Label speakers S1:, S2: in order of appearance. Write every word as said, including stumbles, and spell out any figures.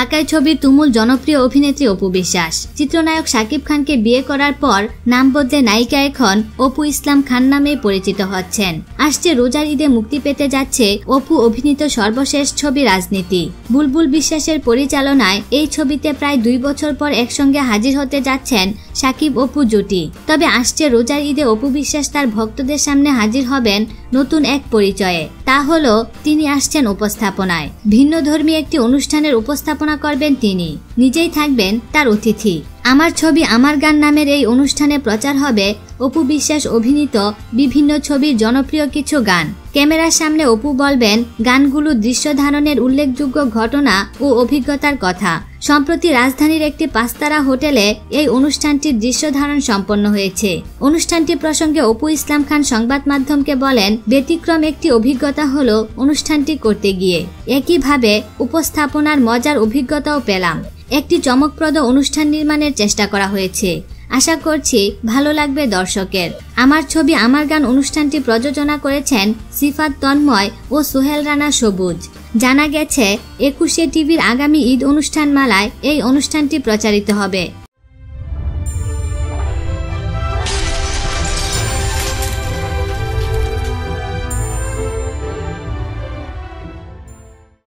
S1: ঢাকায় ছবির তুমুল জনপ্রিয় অভিনেত্রী অপু বিশ্বাস। চিত্রনায়ক শাকিব খানকে বিয়ে করার পর নাম বদলে নায়িকা এখন অপু ইসলাম খান নামে পরিচিত হচ্ছেন। আসছে রোজার ঈদে মুক্তি পেতে যাচ্ছে অপু অভিনীত সর্বশেষ ছবি রাজনীতি। বুলবুল বিশ্বাসের পরিচালনায় এই ছবিতে প্রায় দুই বছর পর একসঙ্গে হাজির হতে যাচ্ছেন শাকিব অপু জুটি। তবে আসছে রোজার ঈদে অপু বিশ্বাস তার ভক্তদের সামনে হাজির হবেন নতুন এক পরিচয়ে। তা হলো তিনি আসছেন উপস্থাপনায়। ভিন্নধর্মী একটি অনুষ্ঠানের উপস্থাপনা করবেন তিনি, নিজেই থাকবেন তার অতিথি। আমার ছবি আমার গান নামের এই অনুষ্ঠানে প্রচার হবে অপু বিশ্বাস অভিনীত বিভিন্ন ছবির জনপ্রিয় কিছু গান। ক্যামেরার সামনে অপু বলবেন গানগুলো দৃশ্য ধারণের উল্লেখযোগ্য ঘটনা ও অভিজ্ঞতার কথা। সম্প্রতি রাজধানীর একটি পাঁচতারা হোটেলে এই অনুষ্ঠানটির দৃশ্য ধারণ সম্পন্ন হয়েছে। অনুষ্ঠানটি প্রসঙ্গে অপু ইসলাম খান সংবাদ মাধ্যমকে বলেন, ব্যতিক্রম একটি অভিজ্ঞতা হলো অনুষ্ঠানটি করতে গিয়ে। একইভাবে উপস্থাপনার মজার অভিজ্ঞতাও পেলাম। একটি চমকপ্রদ অনুষ্ঠান নির্মাণের চেষ্টা করা হয়েছে। আশা করছি ভালো লাগবে দর্শকের। আমার ছবি আমার গান অনুষ্ঠানটি প্রযোজনা করেছেন সিফাত তন্ময় ও সোহেল রানা সবুজ। জানা গেছে একুশে টিভির আগামী ঈদ অনুষ্ঠান মালায় এই অনুষ্ঠানটি প্রচারিত হবে।